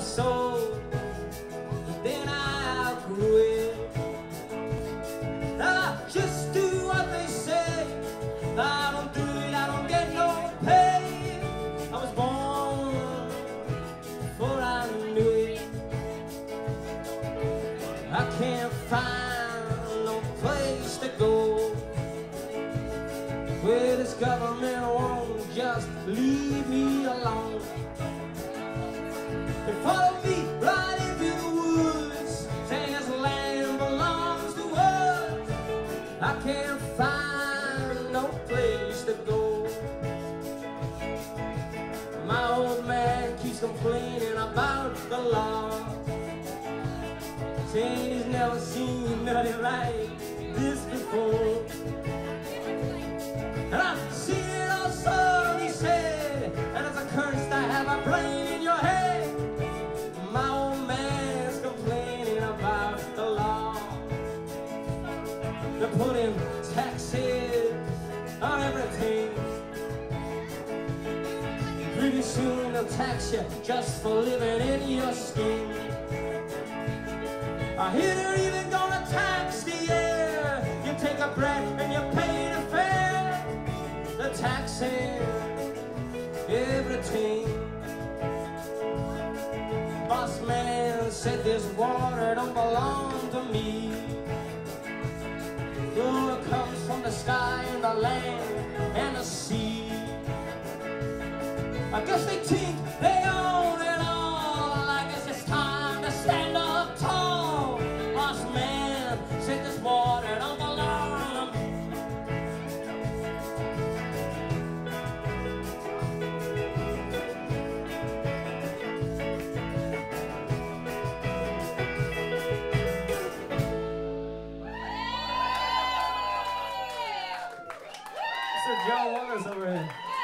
soul, then I outgrew it. I just do what they say. I don't do it, I don't get no pay. I was born before I knew it. I can't find no place to go where this government won't just leave me alone. They follow me right into the woods, saying this land belongs to us. I can't find no place to go. My old man keeps complaining about the law, saying he's never seen nothing like this before. And I've seen it also, he said, and it's a curse to have a brain in your head. My old man's complaining about the law. They're putting taxes on everything. Pretty soon they'll tax you just for living in your skin. I hear they're even gonna tax the air. You take a breath and you pay the fare. They're taxing everything. Boss man said this water don't belong to me. Oh, it comes from the sky and the land and the sea. I guess they think they own it all. I guess it's time to stand up tall. Boss man said this water don't belong to me. Sir John Waters over here.